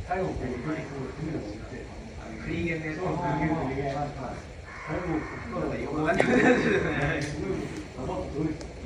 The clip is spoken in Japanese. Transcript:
最後こう取り組むのを言って。 クリーゲンね。 そう、クリーゲン。最後、 横がね。